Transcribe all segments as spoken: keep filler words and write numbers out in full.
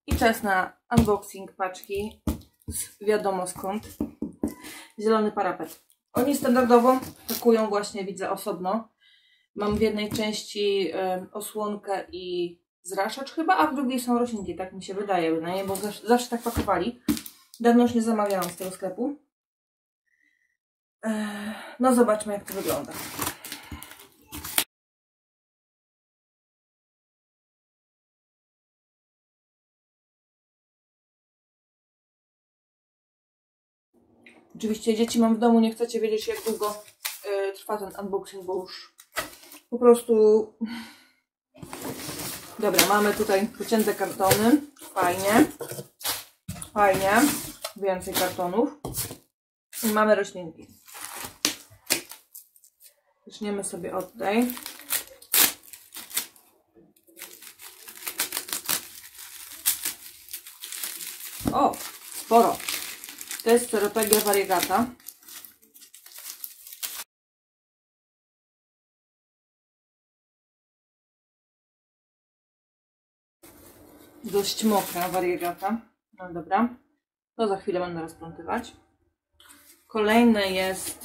I czas na unboxing paczki z wiadomo skąd. Zielony parapet. Oni standardowo pakują właśnie, widzę, osobno. Mam w jednej części y, osłonkę i zraszacz chyba, a w drugiej są roślinki, tak mi się wydaje, bynajmniej, bo zawsze, zawsze tak pakowali. Dawno już nie zamawiałam z tego sklepu. E, no zobaczmy, jak to wygląda. Oczywiście dzieci mam w domu, nie chcecie wiedzieć, jak długo y, trwa ten unboxing, bo już po prostu... Dobra, mamy tutaj pocięte kartony. Fajnie. Fajnie. Więcej kartonów. I mamy roślinki. Zaczniemy sobie od tej. O, sporo. To jest Ceropegia variegata. Dość mokra variegata. No dobra. To za chwilę będę rozplątywać. Kolejne jest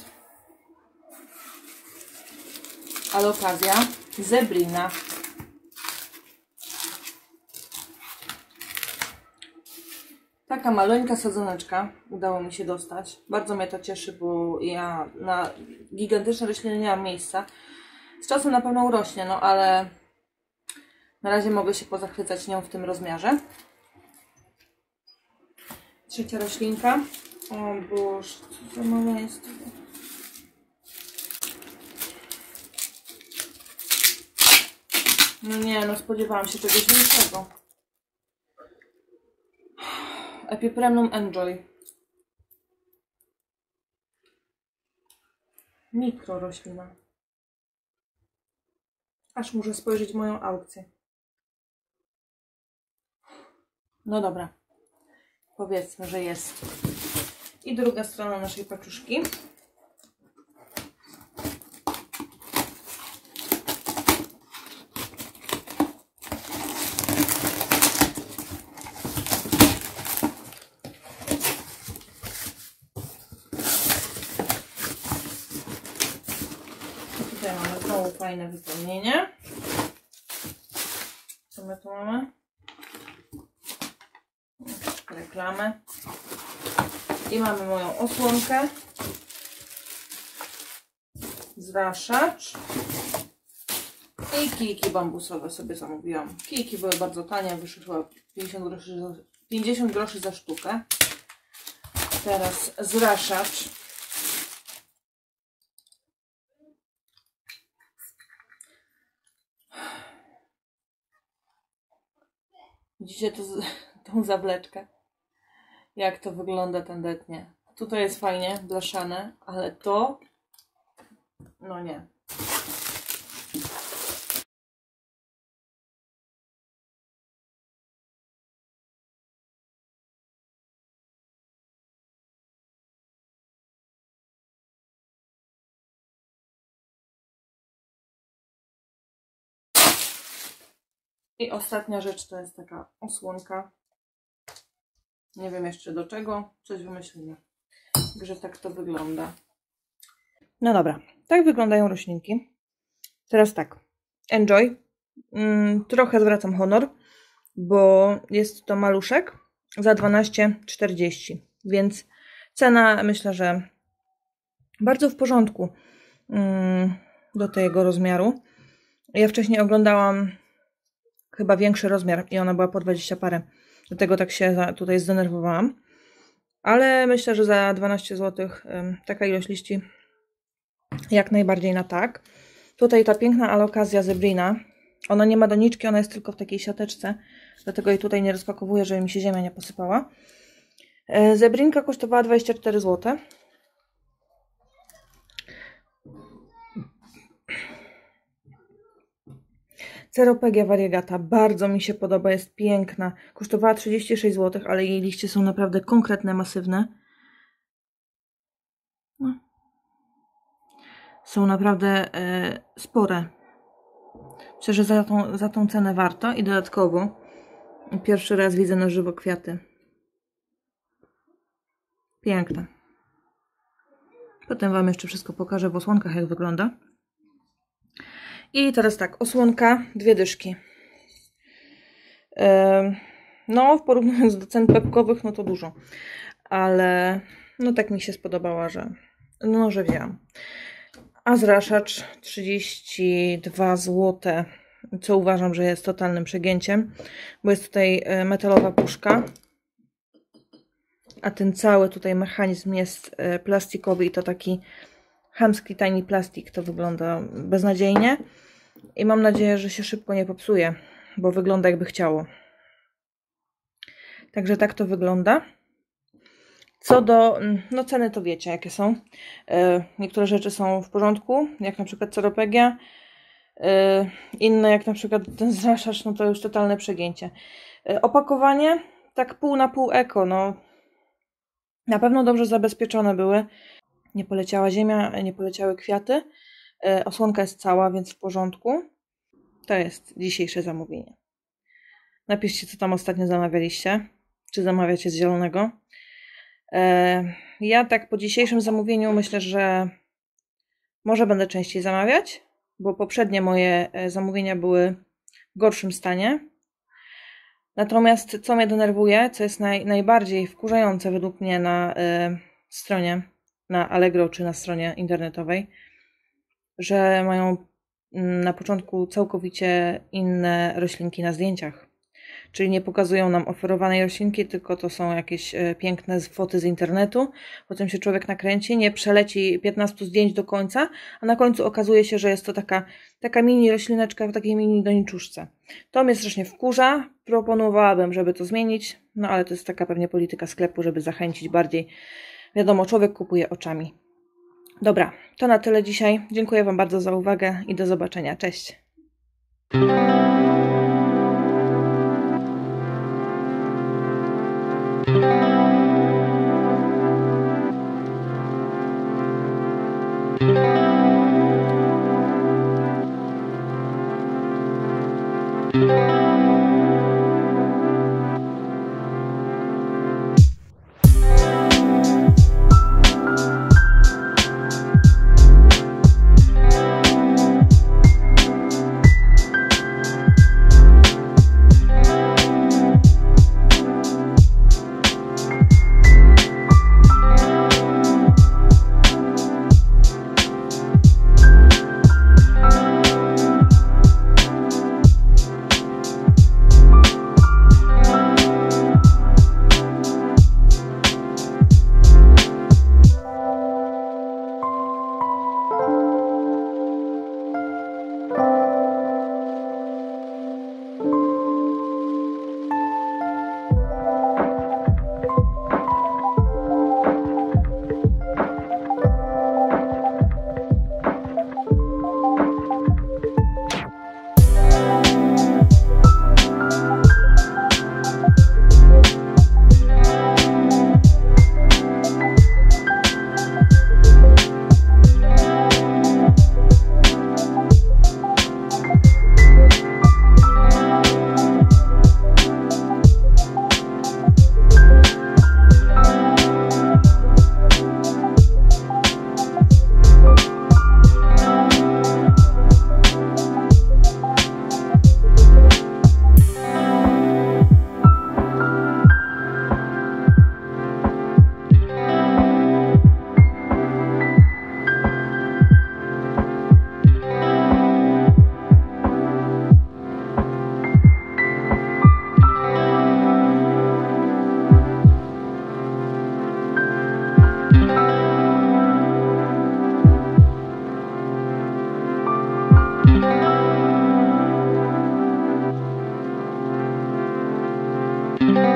Alocasia zebrina. Taka maleńka sadzoneczka udało mi się dostać. Bardzo mnie to cieszy, bo ja na gigantyczne rośliny nie mam miejsca. Z czasem na pewno urośnie, no ale na razie mogę się pozachwycać nią w tym rozmiarze. Trzecia roślinka. O Boże, co za maleństwo. No nie, no spodziewałam się czegoś większego. Epipremnum enjoy. Mikro roślina. Aż muszę spojrzeć w moją aukcję. No dobra. Powiedzmy, że jest. I druga strona naszej paczuszki. Tutaj mamy znowu fajne wypełnienie. Co my tu mamy? Reklamę. I mamy moją osłonkę. Zraszacz. I kijki bambusowe sobie zamówiłam. Kijki były bardzo tanie, wyszły chyba pięćdziesiąt groszy za, pięćdziesiąt groszy za sztukę. Teraz zraszacz. Widzicie to, tą zawleczkę? Jak to wygląda tandetnie. Tutaj jest fajnie blaszane, ale to... No nie. I ostatnia rzecz to jest taka osłonka. Nie wiem jeszcze do czego. Coś wymyślimy. Także tak to wygląda. No dobra. Tak wyglądają roślinki. Teraz tak. Enjoy. Mm, trochę zwracam honor, bo jest to maluszek za dwanaście czterdzieści. Więc cena myślę, że bardzo w porządku mm, do tego rozmiaru. Ja wcześniej oglądałam chyba większy rozmiar i ona była po dwadzieścia parę. Dlatego tak się tutaj zdenerwowałam. Ale myślę, że za dwanaście złotych taka ilość liści jak najbardziej na tak. Tutaj ta piękna Alocasia zebrina. Ona nie ma doniczki, ona jest tylko w takiej siateczce. Dlatego jej tutaj nie rozpakowuję, żeby mi się ziemia nie posypała. Zebrinka kosztowała dwadzieścia cztery złote. Ceropegia variegata. Bardzo mi się podoba, jest piękna. Kosztowała trzydzieści sześć złotych, ale jej liście są naprawdę konkretne, masywne. No. Są naprawdę e, spore. Myślę, że za tą, za tą cenę warto i dodatkowo Pierwszy raz widzę na żywo kwiaty. Piękne. Potem Wam jeszcze wszystko pokażę w osłonkach, jak wygląda. I teraz tak, osłonka, dwie dyszki. No, w porównaniu do cen pepkowych, no to dużo. Ale no tak mi się spodobała, że no, że wzięłam. A zraszacz trzydzieści dwa złote, co uważam, że jest totalnym przegięciem, bo jest tutaj metalowa puszka, a ten cały tutaj mechanizm jest plastikowy i to taki chamski, tani plastik. To wygląda beznadziejnie i mam nadzieję, że się szybko nie popsuje, bo wygląda jakby chciało. Także tak to wygląda. Co do no ceny, to wiecie jakie są. Niektóre rzeczy są w porządku, jak na przykład Ceropegia. Inne, jak na przykład ten zraszacz, no to już totalne przegięcie. Opakowanie tak pół na pół eko, no na pewno dobrze zabezpieczone były. Nie poleciała ziemia, nie poleciały kwiaty. Osłonka jest cała, więc w porządku. To jest dzisiejsze zamówienie. Napiszcie, co tam ostatnio zamawialiście. Czy zamawiacie z zielonego. Ja tak po dzisiejszym zamówieniu myślę, że może będę częściej zamawiać, bo poprzednie moje zamówienia były w gorszym stanie. Natomiast co mnie denerwuje, co jest naj, najbardziej wkurzające według mnie na y, stronie, na Allegro czy na stronie internetowej, że mają y, na początku całkowicie inne roślinki na zdjęciach. Czyli nie pokazują nam oferowanej roślinki, tylko to są jakieś y, piękne foty z internetu. Potem się człowiek nakręci, nie przeleci piętnastu zdjęć do końca, a na końcu okazuje się, że jest to taka, taka mini roślineczka w takiej mini doniczuszce. To mnie strasznie wkurza. Proponowałabym, żeby to zmienić, no ale to jest taka pewnie polityka sklepu, żeby zachęcić bardziej. Wiadomo, człowiek kupuje oczami. Dobra, to na tyle dzisiaj. Dziękuję Wam bardzo za uwagę i do zobaczenia. Cześć! Thank you.